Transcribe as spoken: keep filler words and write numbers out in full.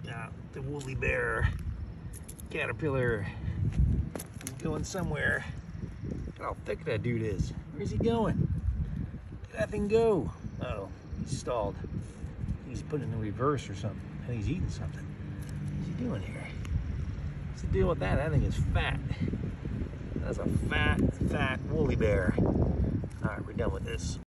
Uh, the woolly bear caterpillar going somewhere. Look how thick that dude is. Where's he going? Get that thing go. Oh, he's stalled. He's putting in the reverse or something. And he's eating something. What's he doing here? What's the deal with that? That thing is fat. That's a fat, fat woolly bear. All right, we're done with this.